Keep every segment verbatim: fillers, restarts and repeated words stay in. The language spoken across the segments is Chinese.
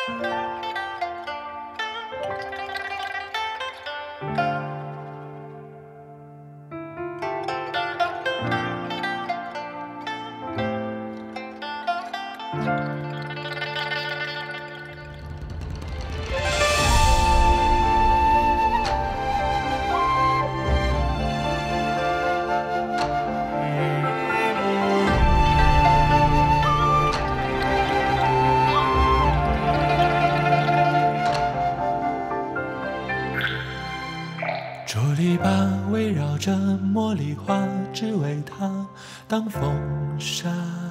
竹篱笆围绕着茉莉花，只为它当风沙。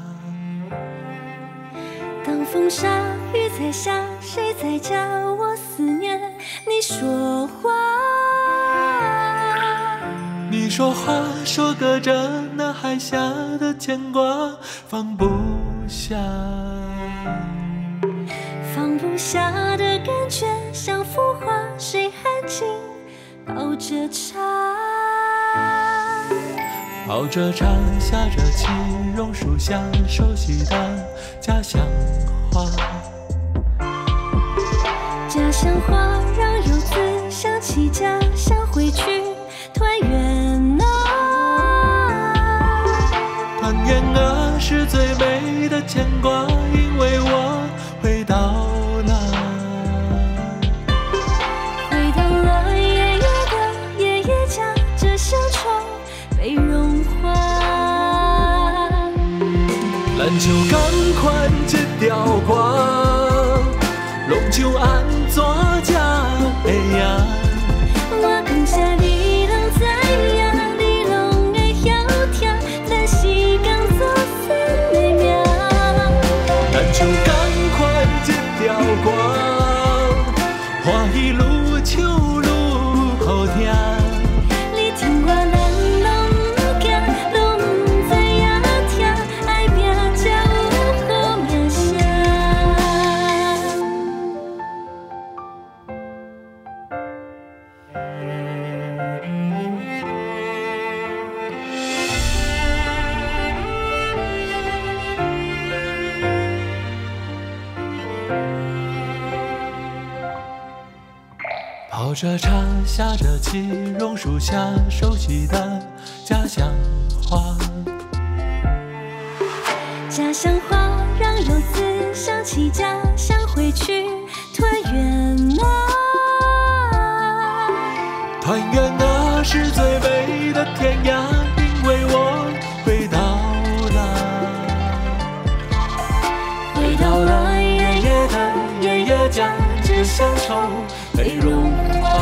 当风沙，雨在下，谁在教我思念？你说话， 你说话，说隔着那海峡的牵挂，放不下， 放不下的感觉像幅画，谁安静抱着茶？ 抱着茶，下着棋，榕树下，熟悉的家乡话。 家乡话让游子想起家乡，回去团圆啊！ 团圆啊，是最美的牵挂，因为我回到了， 回到了爷爷的爷爷家，这乡愁被融化。 篮球赶快接掉光，龙就安作家。哎呀， 我讲下你拢知影，你拢会晓听，咱时间做算的命。 篮球赶快接掉光，花一路秋路好听。 你听我咱拢不惊，拢不知影听，爱拼才有好名声。 泡着茶，下着棋，榕树下，熟悉的家乡话。 家乡话让游子想起家乡，回去团圆啊！ 团圆啊，是最美的天涯，因为我回到了， 回到了爷爷的爷爷家，这乡愁被融化。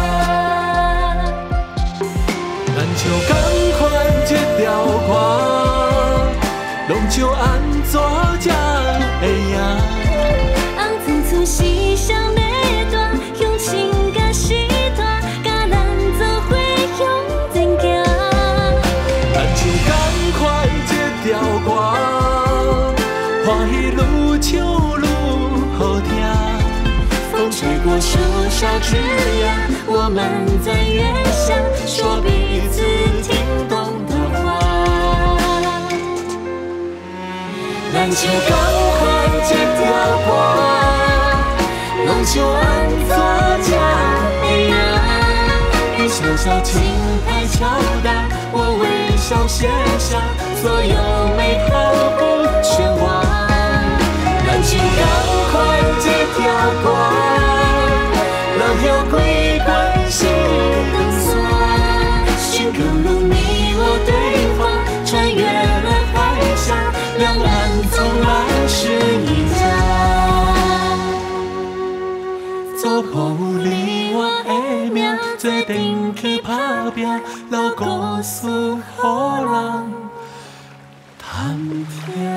篮球赶快接掉光，龙就安作家。哎呀， 红紫厝是谁要大，用情甲时代，甲咱做伙向前行。 篮球赶快接掉光，花一路秋路好听。 风吹过树梢枝桠，我们在月下说彼此听懂的话。篮球赶快接掉光，龙就安作家。哎呀，一小小轻拍敲打，我微笑写下所有美好不全忘。篮球赶快接掉光，老友归关系等索，寻个路你我对话，穿越了海峡，两岸从来是一家。做破你我的命，做阵去打拼，留故事予人谈听。